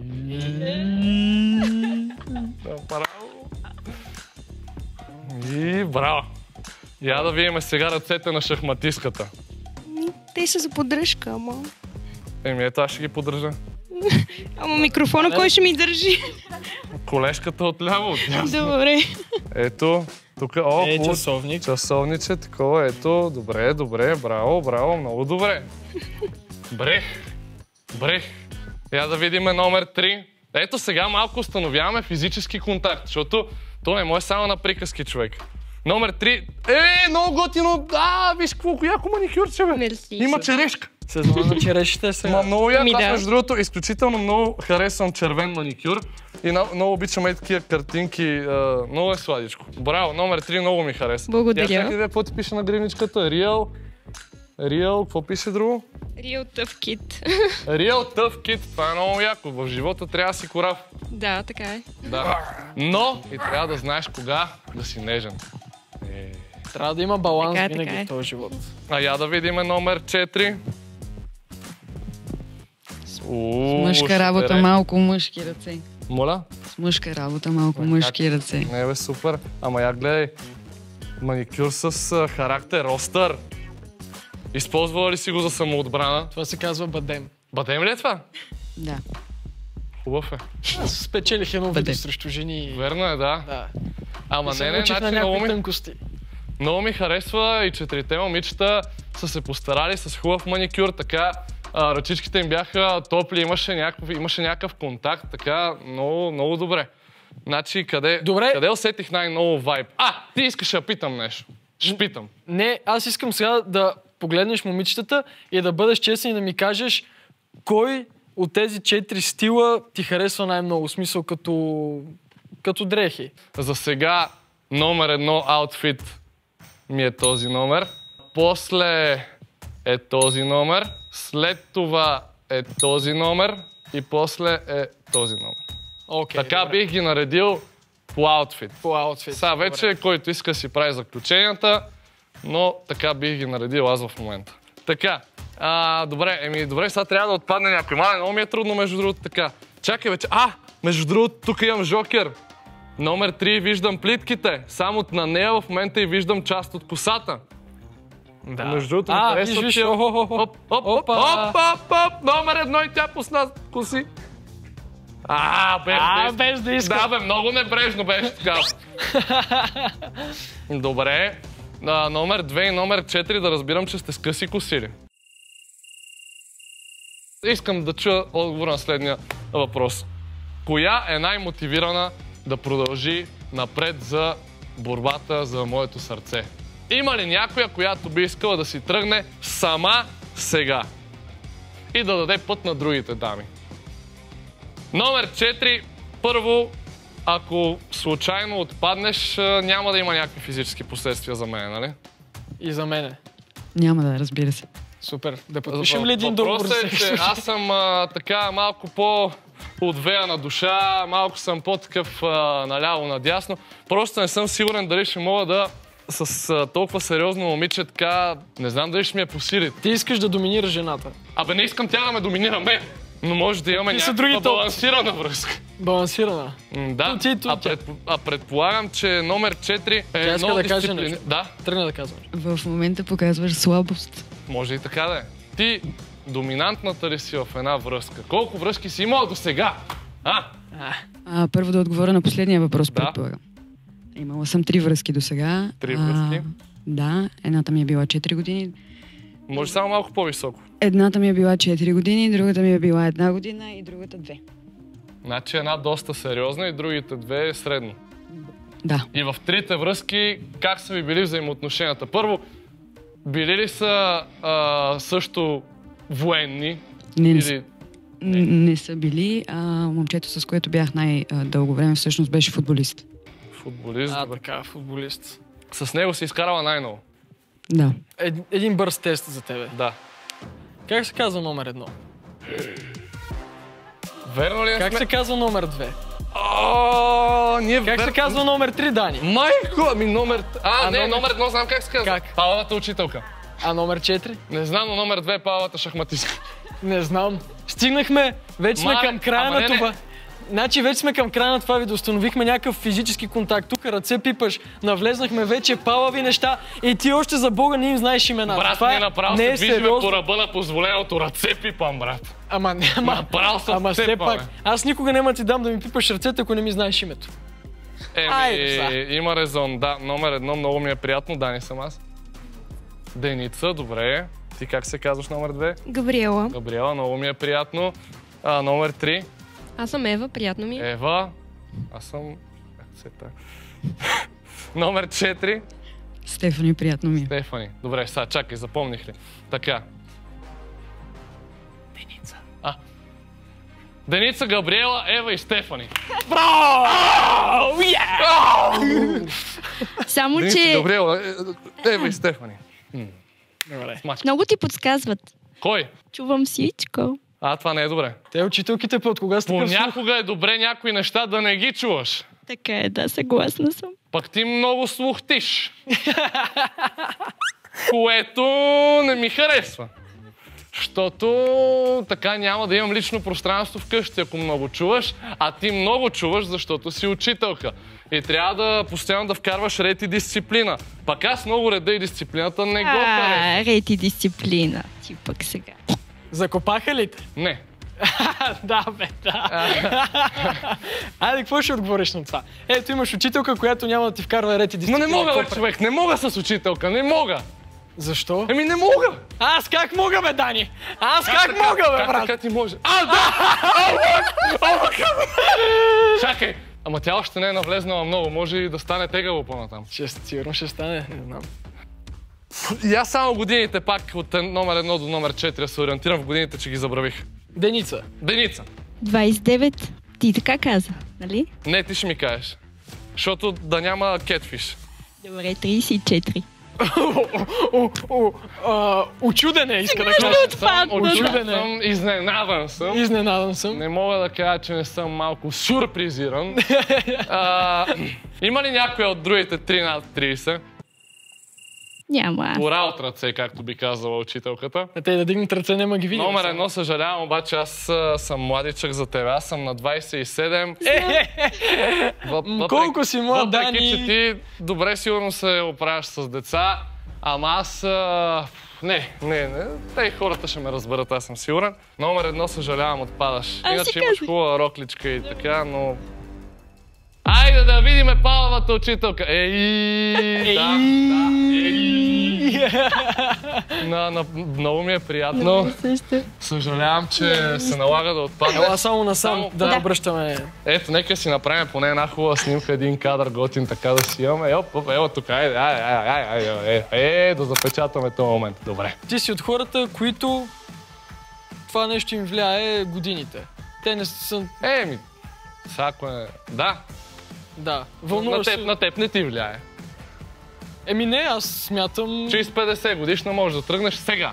Браво! И браво! Я да видим сега ръцете на шахматистката. Те са за поддръжка, ама... Еми, ето аз ще ги поддържа. Ама микрофона кой ще ми държи? Колежката отляво, отлясно. Добре. Ето, тук, о, Е, хубаво. часовник. Часовниче, такова, ето, добре, добре, браво, браво, много добре. Брех, брех. Я да видим номер три. Ето сега малко установяваме физически контакт, защото то не може само на приказки, човек. Номер три. Е, много готино. А, виж какво яко маникюрче, бе. Мерси. Има черешка. Сезона на черешите сега. Ма много яко. Ми, Аз, да. между другото, изключително много харесвам червен маникюр и на- много обичам и такива картинки. А, много е сладичко. Браво, номер три много ми харесва. Благодаря. Я всеки какво ти пише на гривничката? Real. Real, какво пише друго? Real Tough Kid. Real Tough Kid. Това е много яко. В живота трябва да си корав. Да, така е. Да. Но и трябва да знаеш кога да си нежен. Е. Трябва да има баланс Така е, винаги така е. в този живот. А я да видим номер четири. Уу, Мъжка ще работа, тере. малко мъжки ръце. Моля? С мъжка работа, малко мъжки ръце. Не бе, супер. Ама я гледай. Маникюр с а, характер, остър. Използвала ли си го за самоотбрана? Това се казва бадем. Бадем ли е това? Да. Хубав е. Аз спечелих едно видео срещу жени. Верно е, да. Да. Ама И се не, не, научих на значи някакви много ми, тънкости. много ми харесва и четирите момичета са се постарали с хубав маникюр, така А, ръчичките им бяха топли, имаше някакъв, имаше някакъв контакт, така много, много добре. Значи, къде, добре. къде усетих най-много вайб? А, ти искаш да питам нещо. Ще питам. Не, аз искам сега да погледнеш момичетата и да бъдеш честен и да ми кажеш кой от тези четири стила ти харесва най-много, смисъл като, като дрехи. За сега номер едно аутфит ми е този номер. После е този номер. След това е този номер. И после е този номер. Okay, така добре. бих ги наредил по аутфит. По аутфит. Сега вече, добре. Който иска си прави заключенията, но така бих ги наредил аз в момента. Така, а, добре, еми, добре, сега трябва да отпадне някой. Мале, много ми е трудно, между другото, така. Чакай вече, а, между другото, тук имам жокер. Номер три, виждам плитките. Само на нея в момента и виждам част от косата. Да. Между другото, а, ми харесва, виж, че... оп, оп, оп, оп, оп, оп, оп, номер едно и тя пусна коси. А, без, а, без, без да иска. Да, бе, много небрежно беше така. Добре. А, номер две и номер четири да разбирам, че сте скъси косили. Искам да чуя отговор на следния въпрос. Коя е най-мотивирана да продължи напред за борбата за моето сърце? Има ли някоя, която би искала да си тръгне сама сега и да даде път на другите дами? Номер четири. Първо, ако случайно отпаднеш, няма да има някакви физически последствия за мен, нали? И за мене. Няма да, разбира се. Супер. Да подпишем ли един договор? Въпросът е, че аз съм а, така малко по-отвеяна душа, малко съм по-такъв наляво-надясно. Просто не съм сигурен дали ще мога да с а, толкова сериозно момиче така, не знам дали ще ми е по силите. Ти искаш да доминираш жената. Абе, не искам тя да ме доминира мен, но може да имаме някаква балансирана връзка. Балансирана? М, да, ти, а, пред, а предполагам, че номер четири е много да дисциплини. Да? Тръгна да казваш. В момента показваш слабост. Може и така да е. Ти доминантната ли си в една връзка? Колко връзки си имала до сега? А? А, първо да отговоря на последния въпрос, да. предполагам. Имала съм три връзки до сега. Три връзки? А, да, едната ми е била четири години. Може само малко по-високо. Едната ми е била четири години, другата ми е била една година и другата две. Значи една доста сериозна и другите две е средно. Да. И в трите връзки как са ви били взаимоотношенията? Първо, били ли са а, също военни? Не, не, или... не. не са били. А, момчето, с което бях най-дълго време, всъщност беше футболист. Футболист? А, така, футболист. С него си изкарала най-ново? Да. Ед, един бърз тест за тебе. Да. Как се казва номер едно? Верно ли е? Как сме... се казва номер две? О, ние как вер... се казва номер три, Дани? Майко, ами номер... А, а не, номер... номер едно знам как се казва. Как? Павлата учителка. А номер четири? Не знам, но номер две е Павлата шахматистка. Не знам. Стигнахме, вече сме Мале, към края на това. Значи вече сме към края на това видео. Установихме някакъв физически контакт. Тук ръце пипаш, навлезнахме вече палави неща и ти още за Бога не им знаеш имената. Брат, това ние направо не се е движиме сериозно. по ръба на позволеното, ръце пипам, брат. Ама не, ама, направо се ама все вцепаме. пак. Аз никога няма ти дам да ми пипаш ръцете, ако не ми знаеш името. Еми, Ай, има резон. Да, номер едно, много ми е приятно. Дани съм аз. Деница, добре. Ти как се казваш номер две? Габриела. Габриела, много ми е приятно. А, номер три? Аз съм Ева, приятно ми. Ева. Аз съм... Номер четири? Стефани, приятно ми. Стефани. Добре, сега чакай, запомних ли? Така. Деница. А. Деница, Габриела, Ева и Стефани. Браво! Само, Деница, че Габриела, Ева и Стефани. Добре. много ти подсказват. Кой? Чувам всичко. А, това не е добре. Те учителките по от кога сте такъв слух? Понякога е добре някои неща да не ги чуваш. Така е, да, съгласна съм. Пък ти много слухтиш. Което не ми харесва. Защото така няма да имам лично пространство вкъщи, ако много чуваш, а ти много чуваш, защото си учителка. И трябва да постоянно да вкарваш ред и дисциплина. Пак аз много реда и дисциплината не го харесвам. А, ред и дисциплина. Ти пък сега. Закопаха ли те? Не. Да, бе, да. Айде, какво ще отговориш на това? Ето, имаш учителка, която няма да ти вкарва ред и дисциплина. Но не мога, бе, човек, не мога с учителка, не мога. Защо? Еми не мога! Аз как мога, бе, Дани? Аз как, как мога, бе, как брат? Как ти може? А, да! Чакай! Ама тя още не е навлезнала много, може и да стане тегаво по-натам. Ще, сигурно ще стане, не знам. И аз само годините пак от номер едно до номер четири се ориентирам в годините, че ги забравих. Деница. Деница. двайсет и девет. Ти така каза, нали? Не, ти ще ми кажеш. Защото да няма кетфиш. Добре, трийсет и четири. Учуден е, иска да кажа. Учуден съм, изненадан съм. Изненадан съм. Не мога да кажа, че не съм малко сюрпризиран. Има ли някой от другите три над трийсет? Няма. Ура от ръце, както би казала учителката. А те да дигнат ръце, няма ги видим. Номер едно, съжалявам, обаче аз съм младичък за тебе. Аз съм на двайсет и седем. Колко си млад, Дани? Въпреки, че ти добре сигурно се оправяш с деца, ама аз... Не, не, не. Те хората ще ме разберат, аз съм сигурен. Номер едно, съжалявам, отпадаш. Иначе имаш хубава рокличка и така, но... Айде да видиме Павловата учителка. Ей, да, да, ей. На, на, много ми е приятно. Съжалявам, че се налага да отпадне. Ела само насам да, да обръщаме. Ето, нека си направим поне една хубава снимка, един кадър готин, така да си имаме. Ел, ела тук, айде, айде, айде, айде, е, да запечатаме този момент. Добре. Ти си от хората, които това нещо им влияе годините. Те не са... Еми, всяко е... Да. Да. На теб, на теб не ти влияе. Еми не, аз смятам... Че и с петдесет годишна можеш да тръгнеш сега.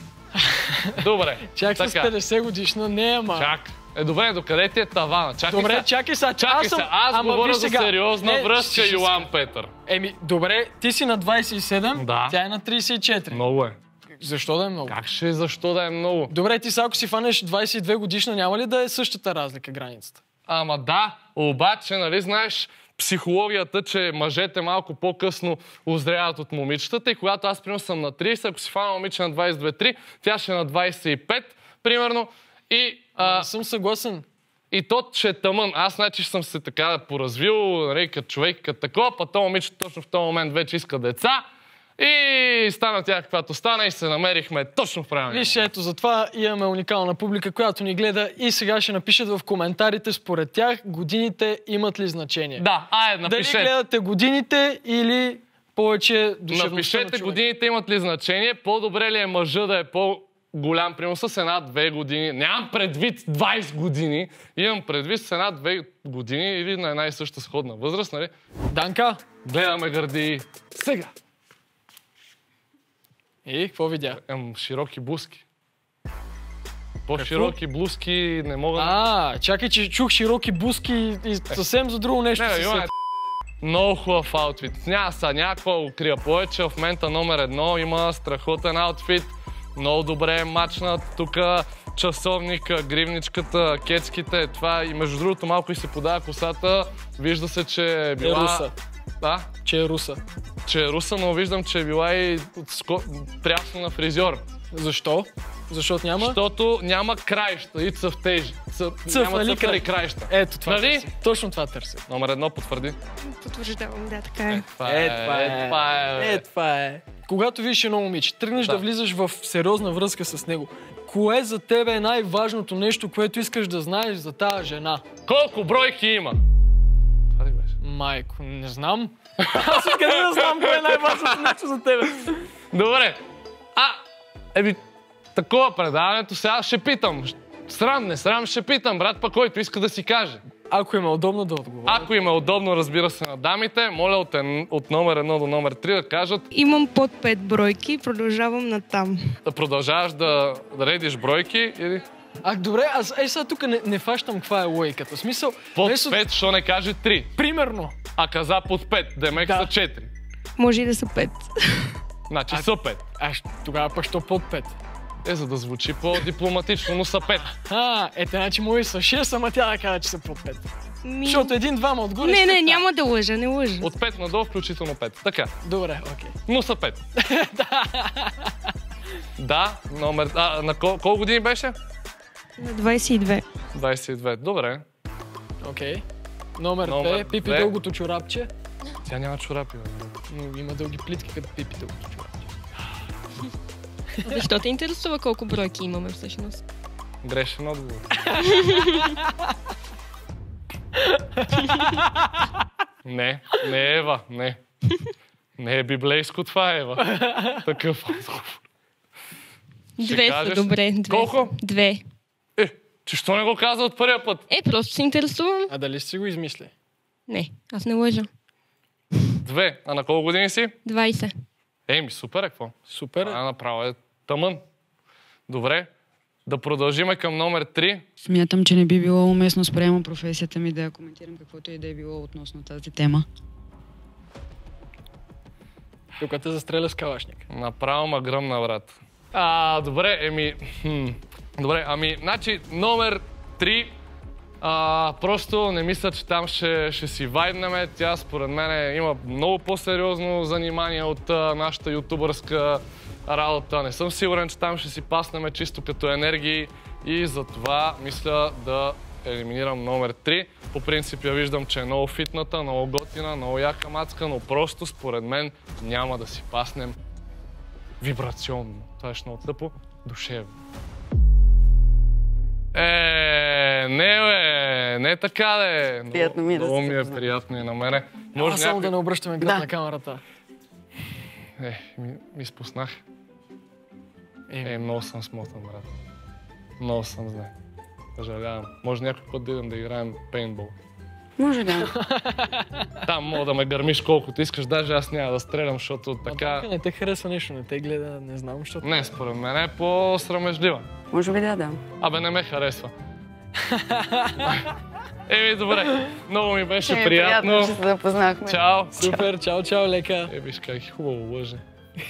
Добре. Чак с петдесет годишна не, ама... Чак. Е, добре, докъде ти е тавана? Чакай добре, са. чакай сега. Чакай аз съм... се, аз ама говоря за сега. сериозна не, връзка, ще... Йоан Петър. Еми, добре, ти си на двайсет и седем, да. Тя е на трийсет и четири. Много е. Защо да е много? Как ще защо да е много? Добре, ти сега ако си фанеш двайсет и две годишна, няма ли да е същата разлика границата? Ама да, обаче, нали знаеш психологията, че мъжете малко по-късно озряват от момичетата и когато аз примерно съм на трийсет, ако си фана момиче на двайсет и две три, тя ще е на двайсет и пет, примерно, и... А... съм съгласен. И то, че е тъмън. Аз значи съм се така поразвил, нали, като човек, като такова, па то момиче точно в този момент вече иска деца. И стана тя каквато стана и се намерихме точно в правилния. Виж, ето затова имаме уникална публика, която ни гледа и сега ще напишат в коментарите според тях годините имат ли значение. Да, айде, напишете. Дали гледате годините или повече душевността напишете на човек. Годините имат ли значение, по-добре ли е мъжа да е по-голям, примерно с една-две години. Нямам предвид двайсет години, имам предвид с една-две години или на една и съща сходна възраст, нали? Данка, гледаме гърди сега. И какво видя? Ем, широки блузки. По-широки блузки не мога... А, чакай, че чух широки блузки и съвсем за друго нещо. Не, не, Йоан, много хубав аутфит. Няма са, някаква го крия повече. В момента номер едно има страхотен аутфит. Много добре е мачнат. Тук часовника, гривничката, кецките. Това и между другото малко и се подава косата. Вижда се, че е била... Е руса. Да? Че е руса. Че е руса, но виждам, че е била и прясно на фризьор. Защо? Защото няма? Защото няма краища и цъфтежи. Цъф, няма цъфтери краища. Ето това нали? търси. Точно това търси. Номер едно потвърди. Потвърждавам, да, така е. Е, това е. Е, това е. Е, това е. Е, това е. Когато видиш едно момиче, тръгнеш да. да влизаш в сериозна връзка с него, кое за тебе е най-важното нещо, което искаш да знаеш за тази жена? Колко бройки има? Това ли беше? Майко, не знам. Аз откъде да знам кое е най-важното нещо за тебе. Добре. А, еби, такова предаването сега ще питам. Срам, не срам, ще питам, брат, па който иска да си каже. Ако им е удобно да отговоря. Ако им е удобно, разбира се, на дамите, моля от, ен, от номер едно до номер три да кажат. Имам под пет бройки и продължавам натам. Да продължаваш да, да редиш бройки или... А, добре, аз е, сега тук не, не фащам каква е логиката. В смисъл... Под месо... пет, що не каже три. Примерно. А каза под пет, демек да. са четири. Може и да са пет. Значи а, са пет. А тогава пък що под пет? Е, за да звучи по-дипломатично, но са пет. А, ете, значи мои са шест, ама тя да казва, че са под пет. Ми... Защото един-двама отгоре... Не, не, няма да лъжа, не лъжа. От пет надолу, включително пет. Така. Добре, окей. Но са пет. Да, номер... А, на кол... колко години беше? На двайсет и две. двайсет и две, добре. Окей. Okay. Номер, Номер две, Пипи две. Дългото чорапче. Тя няма чорапи, бе. Но има дълги плитки, като Пипи Дългото чорапче. Защо те интересува колко бройки имаме всъщност? Грешен отговор. Не, не е Ева, не. Не е библейско това, Ева. Такъв отговор. Две са, добре. Две. Колко? Две. Е, че що не го каза от първия път? Е, просто се интересувам. А дали си го измисли? Не, аз не лъжа. Две. А на колко години си? двайсет. Еми, супер е, какво? Супер е. А, направо е тъмън. Добре. Да продължиме към номер три. Смятам, че не би било уместно спрямо професията ми да я коментирам каквото и да е било относно тази тема. Тук те застреля с калашник. Направо ма гръмна, брат. А, добре, еми... Хм. Добре, ами, значи, номер три. А, просто не мисля, че там ще, ще си вайбнеме. Тя, според мен, има много по-сериозно занимание от а, нашата ютубърска работа. Не съм сигурен, че там ще си паснеме чисто като енергии и затова мисля да елиминирам номер три. По принцип я виждам, че е много фитната, много готина, много яка мацка, но просто според мен няма да си паснем вибрационно. Това е много тъпо. Душевно. Е, не бе, не така де. Приятно ми е да се Много ми е запознаем. приятно и на мене. Може Може само някой... да не обръщаме гръб Да. на камерата. Е, ми, ми спуснах. Е, Е, много съм смотан, брат. Много съм зле. Съжалявам. Може някой път да идем да играем пейнтбол. Може да. Там мога да ме гърмиш колкото искаш, даже аз няма да стрелям, защото така... Не те харесва нещо, не те гледа, не знам, защото... Не, според мен е по-срамежлива. Може би да, да. Абе, не ме харесва. Еми, добре. Много ми беше Ми е приятно. приятно, че се запознахме. Чао. Супер, чао, чао, лека. Е, виж как хубаво лъже.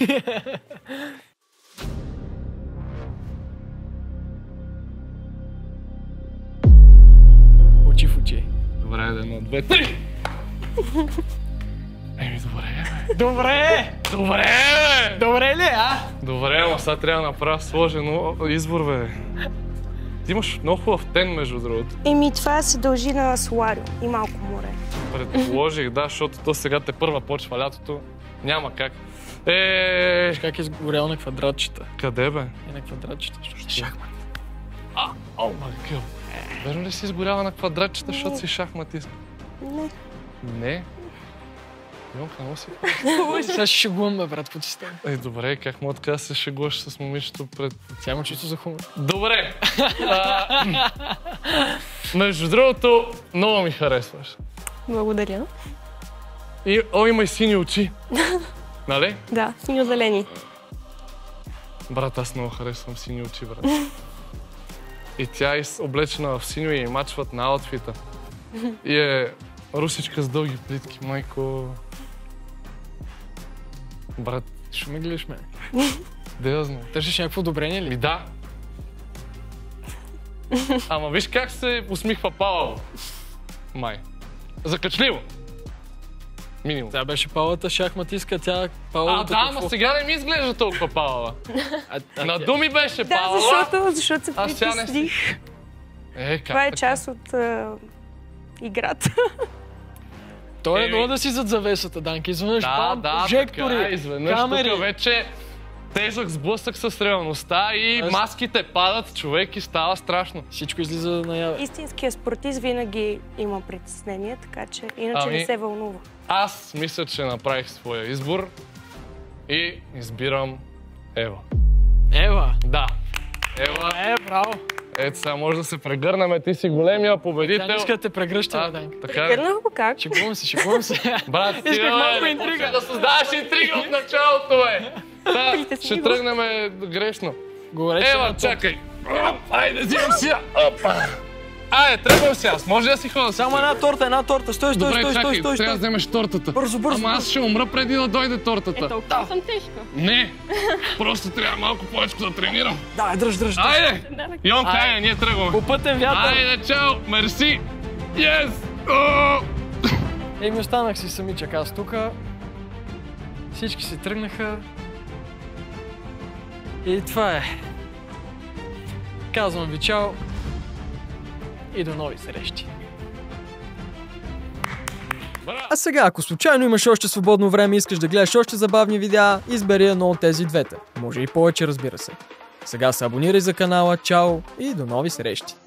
Очи в очи. Добре, едно, две, три! Еми, добре, бе. Добре! Добре, бе! Добре ли, а? Добре, ама сега трябва да направя сложен избор, бе. Ти имаш много хубав тен, между другото. Еми, това се дължи на солариум и малко море. Предположих, да, защото то сега те първа почва лятото. Няма как. Е, Виж как е сгорял на квадратчета. къде, бе? И на квадратчета. Шахмат. А, о, майкъл. Верно ли си изгорява на квадратчета, защото си шахматист? Не. Не. Йонка, много си. Сега ще шегувам, бе, брат, почистай. Е, добре, как мога така да се шегуваш с момичето пред... Тя има чувство за хумор. Добре. А, между другото, много ми харесваш. Благодаря. И, о, има и сини очи. Нали? Да, синьо-зелени. Брат, аз много харесвам сини очи, брат. И тя е облечена в синьо и мачват на аутфита. И е русичка с дълги плитки, майко. Брат, Ще ме гледаш мен. де да знам. Търсиш някакво одобрение ли? Ми да. Ама виж как се усмихва Павел. Май. Закачливо. Минимум. Тя беше Павлата шахматистка, тя А, Павлата... да, ама сега не ми изглежда толкова Павела. А, а, На тя- думи беше Да, Павела. защото, защото се Аз сега не притесних. Е, как Това е така? част от а, играта. Той е Еми- едно да си зад завесата, Данка. Изведнъж Да, пам, да, прожектори, така, изведнъж камери. тук вече тежък сблъсък с реалността и Аз- маските падат, човек, и става страшно. Всичко излиза наяве. Истинският спортист винаги има притеснение, така че иначе Ами- не се вълнува. Аз мисля, че направих своя избор и избирам Ева. Ева. Да. Ева. Е, браво. Ето сега може да се прегърнем, ти си големия Тя победител. не иска да те прегръща, А, бе, Данка. така е. Гърнах го как? Шегувам се, шегувам се. Брат, Исках стига, малко бе, интрига. почва да създаваш интрига от началото, бе. Да, Притесни ще го. тръгнем грешно. Говори, че Ева, на топ. чакай. Оп, айде, взимам си я. Опа. Айде, тръгвам си аз. Може ли да си ходя? Само една торта, една торта. Стой, стой, Добре, стой, чакай, стой, стой, трябва да стой. вземеш тортата. Бързо, бързо, Ама аз ще умра преди да дойде тортата. Е, толкова съм тежка. Не, просто трябва малко повече да тренирам. Давай, дръж, дръж, дръж. Айде! Йонка, Айде. айде, ние тръгваме. По пътен вятър. Айде, чао, мерси. Yes! О! Еми, останах си самичък аз тука. Всички си тръгнаха. И това е. Казвам ви чао. И до нови срещи. А сега, ако случайно имаш още свободно време и искаш да гледаш още забавни видеа, избери едно от тези двете. Може и повече, разбира се. Сега се абонирай за канала, чао и до нови срещи!